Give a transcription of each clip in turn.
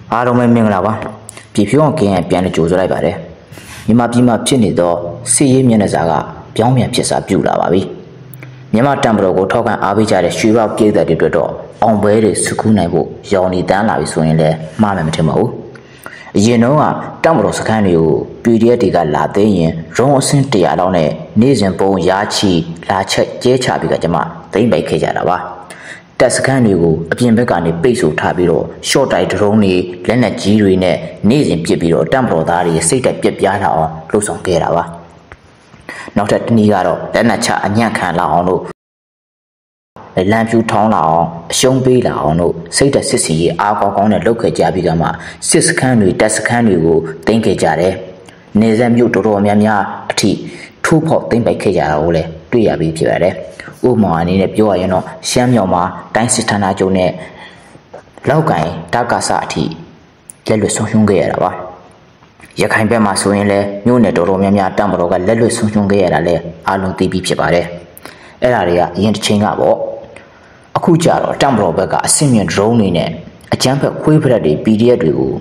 အားလုံးပဲမင်္ဂလာပါပြည်ဖြိုးအောင်ကင်းပြန်ကြိုဆိုလိုက်ပါတယ်မြန်မာပြည်မှာဖြစ်နေသောစစ်ရေးမျက်နှာစာကပြောင်းပြန်ဖြစ်စာပြုလာပါပြီမြန်မာတံပတော်ကိုထောက်ခံအားပေးကြတဲ့ရွှေရောက်ပြည်သက်တွေအတွက်တော့အောင်ပွဲတွေစုကူးနိုင်ဖို့ရောင်နေတန်းလာပြီဆိုရင်လည်းမှားမယ်မထင်ပါဘူးအရင်တော့ကတံပတော်စခန်းတွေကို PDF တွေကလာသိမ်းရင်ရုံးအဆင့်100လောက်နဲ့နေ့စဉ်ပုံရာချီလာချက်ကျဲချပြီးကကျွန်မသိမ်းပိုက်ခဲ့ကြတာပါတက်စခန်းတွေကိုအပြင်ဘက်ကနေပိတ်ဆို့ထားပြီးတော့ short တိုက်ဒရုန်းတွေလက်နက်ကြီးတွေနဲ့နေ့စဉ်ပစ်ပြီးတော့တံပတော်သားတွေစိတ်တက်ပြက်ပြားလာအောင်လှုပ်ဆောင်ခဲ့တာပါနောက်ထပ်တစ်နည်းကတော့လက်နက်ချအညံ့ခံလာအောင်လို့လမ်းပြူထောင်းလာအောင်အရှုံးပေးလာအောင်လို့စိတ်တက်စစ်စီရေးအားကောင်းကောင်းနဲ့လုပ်ခဲ့ကြပြီးကမှစစ်စခန်းတွေတက်စခန်းတွေကိုတင်ခဲ့ကြတယ်နေဆက်မြို့တော်တော်များများအထိထိုးဖောက်တင်ပိုက်ခဲ့ကြတာကိုလည်းတွေ့ရပြီးဖြစ်ပါတယ်ဥပမာအနေနဲ့ပြောရရင်တော့ရှမ်းမြောင်မှာတိုင်းစစ်ဌာနချုပ်နဲ့လောက်ကိုင်တက္ကသအထိလက်လွတ်ဆုံးရှုံးခဲ့ရတာပါရခိုင်ဘက်မှာဆိုရင်လည်းမြို့နယ်တော်တော်များများတံပတော်ကလက်လွတ်ဆုံးရှုံးခဲ့ရတာလည်းအားလုံးသိပြီးဖြစ်ပါတယ်အဲ့ဒါတွေကအရင်တစ်ချိန်ကပေါ့အခုကြတော့တံပတော်ဘက်ကအဆင့်မြင့် drone တွေနဲ့အကြမ်းဖက်ခွေးဖရက်တွေ PDF တွေကို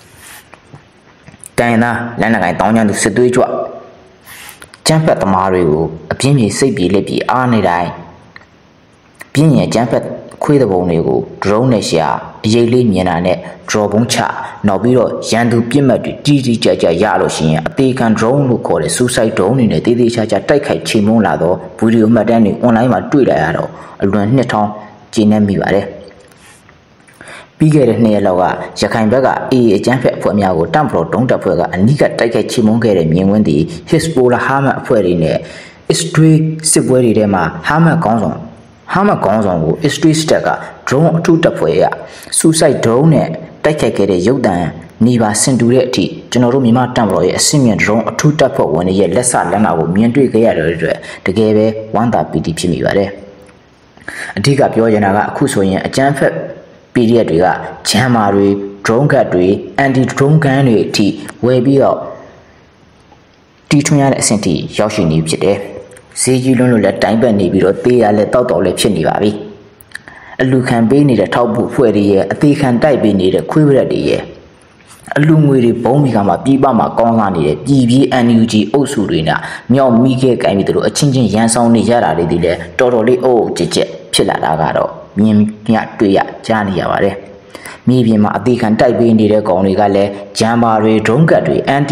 တိုင်သားလက်နက်ကိုင်တောင်းကျမ်းသူစစ်သွေးကြွကျန်းဖက်သမားတွေကိုအပြင်းပြေစိတ်ပြေလက်ပြေအားနေတိုင်းပြင်းရင်ကျန်းဖက်ခွေးတဲ့ပုံတွေကို drone နဲ့ရှာအရေးလေးမြင်တာနဲ့ draw ပုံးချနောက်ပြီးတော့ရန်သူပြစ်မှတ်တွေတီးတီးကြကြရလို့ရှိရင်အသေးခံ drone လို့ခေါ်တဲ့ suicide drone တွေနဲ့တေးသေးချာချာတိုက်ခိုက်ချိန်မုန်းလာတော့ဗီဒီယိုမှတ်တမ်းတွေ online မှာတွေ့လာရတော့အလွန်နှစ်ထောင်ကျင်းနေမိပါတယ်ပြီးခဲ့တဲ့2ရက်လောက်ကရခိုင်ဘက်ကအေးအကျန်းဖက်အဖွဲ့များကိုတံပတော်တုံးတက်ဖွဲ့ကအနီးကတိုက်ခိုက်ချေမှုန်းခဲ့တဲ့မြင်ကွင်းသည် Hezbollah ဟာမတ်အဖွဲ့တွေနဲ့ Israel စစ်ပွဲတွေထဲမှာဟာမတ်ခေါင်းဆောင်ကို Israel တပ်က drone အထူးတပ်ဖွဲ့ရ suicide drone နဲ့တိုက်ခိုက်ခဲ့တဲ့ရုပ်သံနေပါဆင်တူတဲ့အထိကျွန်တော်တို့မြန်မာတံပတော်ရဲ့အဆင့်မြင့် drone အထူးတပ်ဖွဲ့ဝင်တွေရဲ့လက်စလက်နာကိုမြင်တွေ့ခဲ့ရတဲ့အတွက်တကယ်ပဲဝမ်းသာပီတိဖြစ်မိပါတယ်အဓိကပြောချင်တာကအခုဆိုရင်အကျန်းဖက်PDF တွေကဂျမ်မာတွေ drone gun တွေ anti drone gun တွေအထိဝယ်ပြီးတော့တီထွင်ရတဲ့အဆင့်ထိရောက်ရှိနေဖြစ်တယ်။ဈေးကြီးလွန်းလို့လည်းတိုင်းပတ်နေပြီးတော့တေးရလဲတောက်တော်လည်းဖြစ်နေပါပြီ။အလူခံပေးနေတဲ့ထောက်ဖို့ဖွဲ့တွေရဲ့အသေးခံတိုက်ပေးနေတဲ့ခွေးဝရက်တွေရဲ့အလူငွေတွေဘုံမီကမှာပြည်ပမှာကောင်းလာနေတဲ့ပြည်ပြည် NUG အုပ်စုတွေနဲ့မြောက်မိခဲ့ကိုင်းပြီးတို့အချင်းချင်းရန်ဆောင်နေကြတာတွေဒီလဲတော်တော်လေးအုပ်ကြက်ကြက်ဖြစ်လာတာကတော့မြင်ရတွေ့ရကြားနေရပါတယ်မြေပြင်မှာအသေးခံတိုက်ပေးနေတဲ့ကောင်တွေကလည်းဂျမ်ဘာတွေ drone gun တွေ anti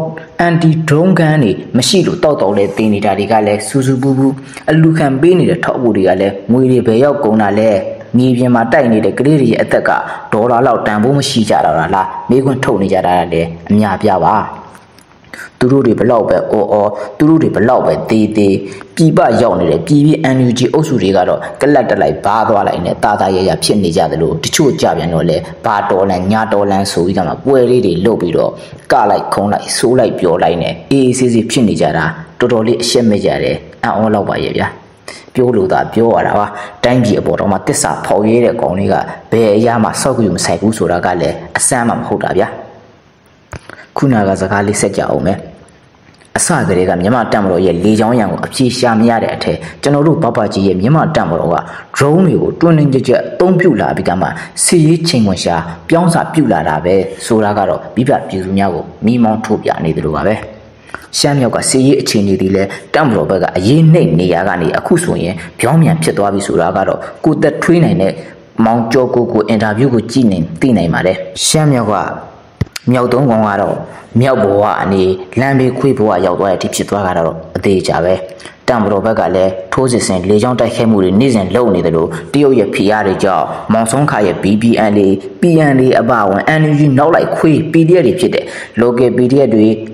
drone gun တွေမရှိလို့တောက်တောက်လဲတင်းနေတာတွေကလည်းစူးစူးပူးပူးအလူခံပေးနေတဲ့ထောက်ဖို့တွေကလည်းငွေတွေဘယ်ရောက်ကုန်တာလဲမြေပြင်မှာတိုက်နေတဲ့ကလေးတွေရဲ့အသက်ကဒေါ်လာလောက်တန်ဖိုးမရှိကြတော့လားမေးခွန်းထုတ်နေကြတာလည်းအများပြပါသူတို့တွေဘလောက်ပဲသူတို့တွေဘလောက်ပဲတေးပြည်ပရောက်နေတဲ့ပြည်ပြည် NUG အုပ်စုတွေကတော့ကလတ်တက်လိုက်ဘားသွားလိုက်နဲ့တာတာရရဖြစ်နေကြတယ်လို့တချို့ကြပြန်တော့လဲဘာတော်လန်ညာတော်လန်ဆိုပြီးကမှပွဲလေးတွေလုပ်ပြီးတော့ကလိုက်ခုံးလိုက်ဆိုးလိုက်ပြောလိုက်နဲ့အေးအေးဆေးဆေးဖြစ်နေကြတာတော်တော်လေးအရှက်မဲ့ကြတယ်အံ့ဩလောက်ပါရဲ့ဗျာပြောလို့သာပြောရတာပါတိုင်းပြည်အပေါ်တော့မှတစ္ဆာဖောက်ရဲတဲ့ကောင်တွေကဘယ်အရာမှစောက်ကြည့်မဆိုင်ဘူးဆိုတာကလည်းအစမ်းမှမဟုတ်တာဗျာခုနကစကားလေးဆက်ကြအောင်မယ်အစကတည်းကမြန်မာတံပတော်ရဲ့လေချောင်းရံကိုအပြေရှာမရတဲ့အထက်ကျွန်တော်တို့ဘဘကြီးရဲ့မြန်မာတံပတော်က drone တွေကိုတွင်းတွင်းကြက်ကြက်အသုံးပြုလာပြီးကမှစီရေးချိန်ခွန်ရှာပြောင်းစာပြုလာတာပဲဆိုတာကတော့မိဘပြည်သူများကိုမိမောင်းထုတ်ပြနေတယ်လို့ပါပဲရှမ်းမြောက်ကစီရေးအခြေအနေဒီလဲတံပတော်ဘက်ကအရေးနှိမ့်နေရကနေအခုဆိုရင်ပြောင်းပြန်ဖြစ်သွားပြီဆိုတာကတော့ကိုသက်ထွေးနိုင်တဲ့မောင်ကျော်ကိုအင်တာဗျူးကိုကြည့်နေသိနိုင်ပါတယ်ရှမ်းမြောက်ကမြောက်သုံးကောင်ကတော့မြောက်ဘဝအနေလမ်းဘေးခွေးဘဝရောက်သွားတဲ့အထိဖြစ်သွားတာတော့အသေးချာပဲတံပတော်ဘက်ကလည်းထိုးစစ်ဆင်လေကြောင်းတိုက်ခိုက်မှုတွေနေ့စဉ်လုပ်နေတယ်လို့တရုတ်ရဲ့ဖိအားတွေကြောင့်မောင်ဆုံးခါရဲ့ BBN လေး PN လေးအပဝင် NUG နောက်လိုက်ခွေး PDF တွေဖြစ်တဲ့ local PDF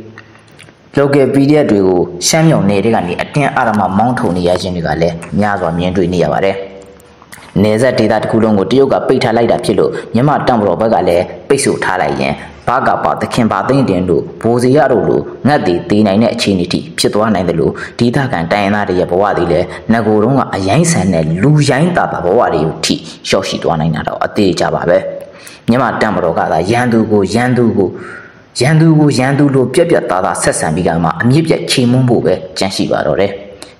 တွေကိုရှမ်းမြောင်နယ်တွေကနေအတင်းအဓမ္မမောင်းထုံနေရခြင်းတွေကလည်းများစွာမြင်တွေ့နေရပါတယ်နယ်စပ်ဒေသတစ်ခုလုံးကိုတရုတ်ကပိတ်ထားလိုက်တာဖြစ်လို့မြန်မာတံပတော်ဘက်ကလည်းပိတ်ဆို့ထားလိုက်ရင်ဘာကပါသခင်ပါသိန်းတင်တို့ဘိုးစီရတို့လိုငတ်တီသေးနိုင်တဲ့အခြေအနေထိဖြစ်သွားနိုင်တယ်လို့ဒေသခံတိုင်းရင်းသားတွေရဲ့ဘဝတွေလည်းငကိုတုံးကအရိုင်းဆန်တဲ့လူရိုင်းတာဘဝတွေထိရောက်ရှိသွားနိုင်တာတော့အသေးကြပါပဲမြန်မာတံပတော်ကသာရန်သူလိုပြက်ပြက်သားသားဆက်ဆံပြီးကမှအမြင့်ပြတ်ချိန်မုန်းဖို့ပဲကြံရှိပါတော့တယ်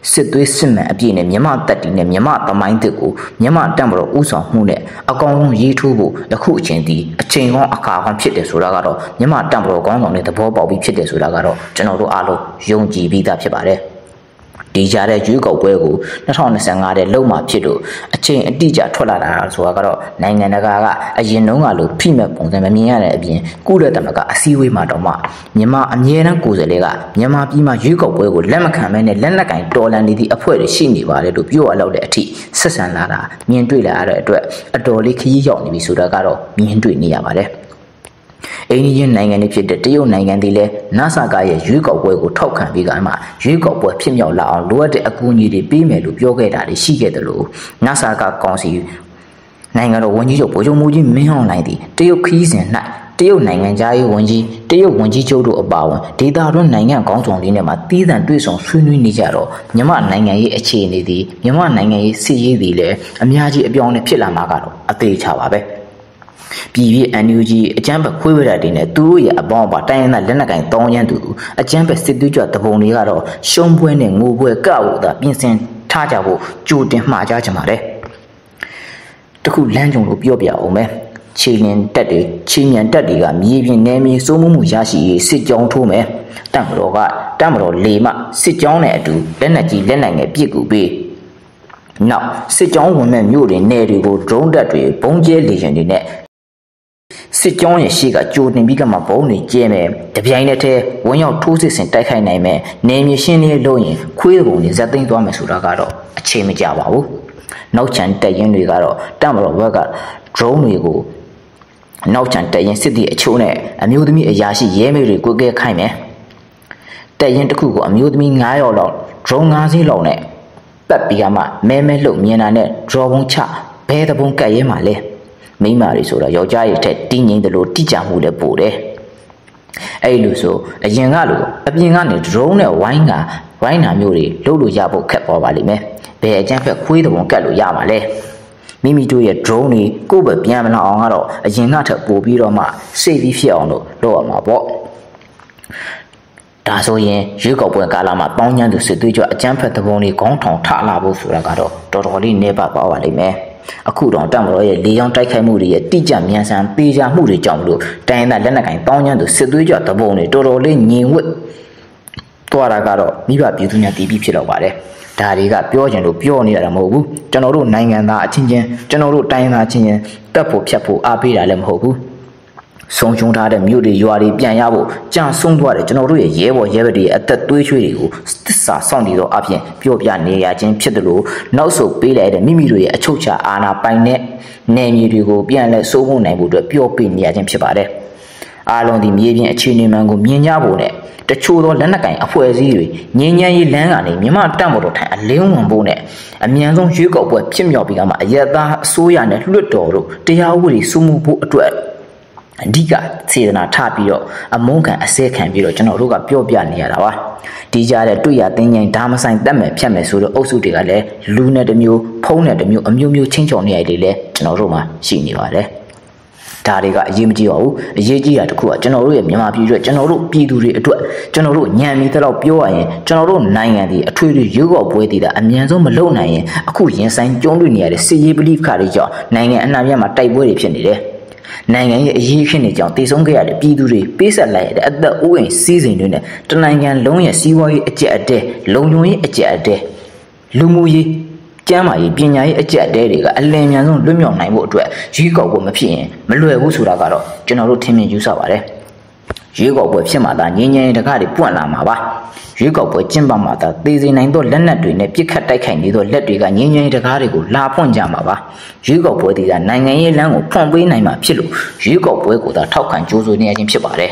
စစ်သွေးစစ်မှန်အပြည့်နဲ့မြမတက်တီနဲ့မြမသမိုင်းတစ်ကိုမြမတံ့မတော်ဥဆောင်မှုနဲ့အကောင်ဆုံးရေးထိုးဖို့ယခုအချိန်ဒီအချိန်ကောင်းအခါကောင်းဖြစ်တယ်ဆိုတာကတော့မြမတံ့မတော်ကောင်းဆောင်တဲ့သဘောပေါက်ပြီးဖြစ်တယ်ဆိုတာကတော့ကျွန်တော်တို့အားလုံးယုံကြည်ပြီးသားဖြစ်ပါတယ်ဒီကြားတဲ့ရွေးကောက်ပွဲကို2025တဲ့လုံမှာဖြစ်လို့အချိန်အတိအကျထွက်လာတာဆိုတာကတော့နိုင်ငံတကာကအရင်တုန်းကလိုဖိမဲ့ပုံစံမမြင်ရတဲ့အပြင်ကုလသမဂ္ဂအစည်းအဝေးမှာတော့မှမြန်မာအမြဲတမ်းကိုယ်စားလှယ်ကမြန်မာပြည်မှာရွေးကောက်ပွဲကိုလက်မခံမဲနဲ့လက်နက်ကင်တော်လှန်နေသည့်အဖွဲ့တွေရှိနေပါတယ်လို့ပြောရလောက်တဲ့အထိဆက်ဆံလာတာမြင်တွေ့လာရတဲ့အတွက်အတော်လေးခရီးရောက်နေပြီဆိုတာကတော့မြင်တွေ့နေရပါတယ်အိန္ဒိယနိုင်ငံတွေဖြစ်တဲ့တရုတ်နိုင်ငံတွေလည်း NASA ကရဲ့ရွေးကောက်ပွဲကိုထောက်ခံပြီးကမှရွေးကောက်ပွဲဖြစ်မြောက်လာအောင်လိုအပ်တဲ့အကူအညီတွေပေးမယ်လို့ပြောခဲ့တာတွေရှိခဲ့တယ်လို့ NASA ကကောင်စီနိုင်ငံတော်ဝန်ကြီးချုပ်ဗိုလ်ချုပ်မှူးကြီးမင်းအောင်လှိုင်သည်တရုတ်ခီးစဉ်၌တရုတ်နိုင်ငံသားရေးဝန်ကြီးတရုတ်ဝန်ကြီးချုပ်တို့အပါအဝင်ဒေသတွင်းနိုင်ငံခေါင်းဆောင်တွေနဲ့မှတည်တံ့တွေ့ဆုံဆွေးနွေးနေကြတော့မြန်မာနိုင်ငံရေးအခြေအနေသည်မြန်မာနိုင်ငံရေးစစ်ရေးသည်လည်းအများကြီးအပြောင်းအလဲဖြစ်လာမှာကတော့အသေးချပါပဲပြည်ပြည် NUG အကြမ်းဖက်ခွေးဝရတွေနဲ့သူတို့ရဲ့အပေါင်းအပါတိုင်းရင်းသားလက်နက်ကင်တောင်းရန်သူအကြမ်းဖက်စစ်သွေးကြွတပုံတွေကတော့ရှုံးပွဲနဲ့ငိုပွဲကောက်တာပြင်ဆင်ထားကြဖို့ကြိုတင်မှာကြားကြမှာလေတခုလမ်းကြုံလို့ပြောပြအောင်မယ်ခြေလျင်တက်တွေကမြေပြင်နယ်မြေစိုးမိုးမှုရရှိရေးစစ်ကြောင်းထိုးမယ်တံမတော်လေမှစစ်ကြောင်းနဲ့အတူလက်နက်ကြီးလက်နက်ငယ်ပစ်ကူပေးနောက်စစ်ကြောင်းဝင်မဲ့မြို့တွေနယ်တွေကိုဒရုန်းတပ်တွေဘုံကျဲလေယာဉ်တွေနဲ့စစ်ကြောင်းရဲ့ရှေ့ကကြိုတင်ပြီးကမှဘုံတွေကျဲမယ်တပြိုင်တည်းထဲဝန်းရောက်ထိုးစစ်ဆင်တိုက်ခိုက်နိုင်မယ်နေမြေရှင်းလေးလို့ရင်ခွေးပုံတွေဇက်သိမ်းသွားမယ်ဆိုတာကတော့အချိန်မကျပါဘူးနောက်ချန်တက်ရင်တွေကတော့တံမတော်ဘက်က drone တွေကိုနောက်ချန်တက်ရင်စစ်သည်အချို့နဲ့အမျိုးသမီးအရာရှိရဲမေတွေကိုကြဲခိုင်းမယ်တက်ရင်တစ်ခုကိုအမျိုးသမီး9ယောက်လောက် drone 5စီးလောက်နဲ့ပတ်ပြီးကမှမဲလှုပ်မြင်တာနဲ့ draw ပုံချဘဲတပုံကတ်ရဲမှာလဲမိမတွေဆိုတော့ယောက်ျားရဲ့ထက်တင်းငိမ့်တယ်လို့တိကျမှုလည်းပို့တယ်အဲ့လိုဆိုအရင်ကလိုအပြင်ကနေ drone နဲ့ဝိုင်းနာမျိုးတွေလှုပ်လို့ရဖို့ခက်သွားပါလိမ့်မယ်ဘယ်အကြမ်းဖက်ခွေးတပုံကတ်လို့ရမှာလဲမိမိတို့ရဲ့ drone တွေကိုယ့်ဘက်ပြန်မလာအောင်ကတော့အရင်ကထက်ပိုပြီးတော့မှစိတ်ပြီးဖြစ်အောင်လို့လုပ်ရမှာပေါ့ဒါဆိုရင်ရွေးကောက်ပွဲကာလမှာတောင်းကျမ်းသူစစ်သွေးကြွအကြမ်းဖက်သဘောတွေခေါင်းထောင်ထလာဖို့ဆိုတာကတော့တော်တော်လေးနေပါပါလိမ့်မယ်အခုတော့တံမတော်ရဲ့လေကြောင်းတိုက်ခိုက်မှုတွေရဲ့တိကျမြန်ဆန်ပေးကြမှုတွေကြောင့်မလို့တိုင်းသားလက်နက်ကင်တောင်းကျမ်းသူစစ်သွေးကြွသဘောတွေတော်တော်လေးညင်ဝစ်သွားတာကတော့မိဘပြည်သူများတည်ပြီးဖြစ်တော့ပါတယ်ဒါတွေကပြောချင်လို့ပြောနေရတာမဟုတ်ဘူးကျွန်တော်တို့နိုင်ငံသားအချင်းချင်းကျွန်တော်တို့တိုင်းသားချင်းချင်းတက်ဖို့ဖြတ်ဖို့အားပေးတာလည်းမဟုတ်ဘူးဆုံးရှုံးထားတဲ့မြို့တွေရွာတွေပြန်ရဖို့ကြာဆုံးသွားတယ်ကျွန်တော်တို့ရဲ့ရဲဘော်ရဲဘက်တွေအသက်သွေးချွေးတွေကိုသစ္စာစောင့်တည်သောအပြင်ပြောပြနေရခြင်းဖြစ်တယ်လို့နောက်ဆုတ်ပေးလိုက်တဲ့မိမိတို့ရဲ့အချုပ်ချာအာဏာပိုင်တဲ့နယ်မြေတွေကိုပြန်လဲစိုးမိုးနိုင်ဖို့အတွက်ပြောပြနေရခြင်းဖြစ်ပါတယ်အားလုံးဒီမြေပြင်အခြေအနေမှန်ကိုမြင်ကြဖို့နဲ့တချို့သောလက်နက်ကင်အဖွဲ့အစည်းတွေငြိမ်းချမ်းရေးလမ်းကနေမြန်မာတပ်မတော်ထိုင်အလင်းဝင်ဖို့နဲ့အမြန်ဆုံးရွေးကောက်ပွဲဖြစ်မြောက်ပြီးမှအရသာအစိုးရနဲ့လွှတ်တော်တို့တရားဥပဒေစိုးမိုးဖို့အတွက်အဓိကစေတနာထားပြီးတော့အမုန်းခံအစဲခံပြီးတော့ကျွန်တော်တို့ကပြောပြနေရတာပါဒီကြားတဲ့တွေ့ရသိငိမ့်ဓာမဆိုင်တက်မယ်ဖြတ်မယ်ဆိုတော့အုပ်စုတွေကလည်းလူနဲ့တစ်မျိုးဖုံးနဲ့တစ်မျိုးအမျိုးမျိုးချင်းချော်နေရတွေလည်းကျွန်တော်တို့မှာရှိနေပါတယ်ဒါတွေကအရေးမကြီးပါဘူးအရေးကြီးတာတခုကကျွန်တော်တို့ရဲ့မြန်မာပြည်အတွက်ကျွန်တော်တို့ပြည်သူတွေအတွက်ကျွန်တော်တို့ညံမီတော့ပြောရရင်ကျွန်တော်တို့နိုင်ငံဒီအထွေထွေရွေးကောက်ပွဲတည်တာအမြန်ဆုံးမလုပ်နိုင်ရင်အခုရင်ဆိုင်ကြုံတွေ့နေရတဲ့စစ်ရေးပဋိပက္ခတွေကြောင့်နိုင်ငံအနှံ့ပြားမှာတိုက်ပွဲတွေဖြစ်နေတယ်နိုင်ငံရဲ့အရေးဖြစ်နေကြောင်းတည်ဆုံးခဲ့ရတဲ့ပြည်သူတွေပေးဆက်လိုက်ရတဲ့အသက်အိုးအိမ်စီးစိမ်တွေနဲ့တနိုင်ငံလုံးရဲ့စီးပွားရေးအကျက်အတဲလုံခြုံရေးအကျက်အတဲလူမှုရေးကျမ်းမာရေးပညာရေးအကျက်အတဲတွေကအလင်းမြန်ဆုံးလွတ်မြောက်နိုင်ဖို့အတွက်ရွေးကောက်ပွဲမဖြစ်ရင်မလွယ်ဘူးဆိုတာကတော့ကျွန်တော်တို့ထင်မြင်ယူဆပါတယ်ရွေးကောက်ပွဲဖြစ်မှသာငြိမ်းချမ်းရေးတကားတွေပွင့်လာမှာပါရွေးကောက်ပွဲကျင်းပမှသာသေစေနိုင်သောလက်နက်တွေနဲ့ပြစ်ခတ်တိုက်ခိုက်နေသောလက်တွေကငြိမ်းချမ်းရေးတကားတွေကိုလာဖွင့်ကြမှာပါရွေးကောက်ပွဲတွေကနိုင်ငံရေးလမ်းကိုဖွင့်ပေးနိုင်မှာဖြစ်လို့ရွေးကောက်ပွဲကိုသာထောက်ခံကြိုးဆိုနေရခြင်းဖြစ်ပါတယ်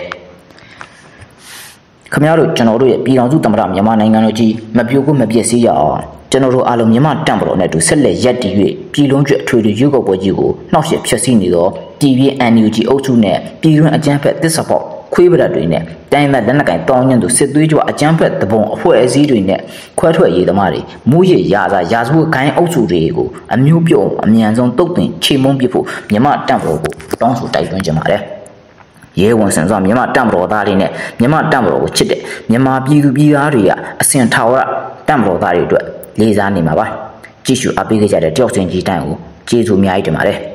ခင်ဗျားတို့ကျွန်တော်တို့ရဲ့ပြည်ထောင်စုသမ္မတမြန်မာနိုင်ငံတော်ကြီးမပြိုကွမပြည့်စည်ရအောင်ကျွန်တော်တို့အားလုံးမြန်မာတပ်မတော်နဲ့အတူဆက်လက်ရပ်တည်၍ပြည်လုံးကျွတ်အထွေထွေရွေးကောက်ပွဲကြီးကိုနှောက်ယှက်ဖျက်ဆီးနေသောပြည်ပြည် NUG အုပ်စုနဲ့ပြည်တွင်းအကြမ်းဖက်သစ္စာပေါက်ခွေးပရတ်တွေနဲ့တိုင်းမဲ့လက်နက်ကင်တောင်းညံ့သူစစ်သွေးကြွအကြမ်းဖက်တပုံအဖွဲ့အစည်းတွေနဲ့ခွဲထွက်ရေးသမားတွေမူရည်ရာဇာရာဇဝတ်ခိုင်းအုပ်စုတွေကိုအမျိုးပြုံအမြန်ဆုံးတုတ်တင်ချိန်မုံပစ်ဖို့မြန်မာတပ်မတော်ကိုတောင်းဆိုတိုက်တွန်းကြပါတယ်ရဲဝန်ဆန်စွာမြန်မာတပ်မတော်သားတွေနဲ့မြန်မာတပ်မတော်ကိုချစ်တဲ့မြန်မာပြည်သူပြည်သားတွေကအစဉ်ထာဝရတပ်မတော်သားတွေအတွက်လေးစားနေမှာပါကြည့်ရှုအားပေးကြတဲ့တယောက်ချင်းကြီးတိုင်းကိုကျေးဇူးအများကြီးတင်ပါတယ်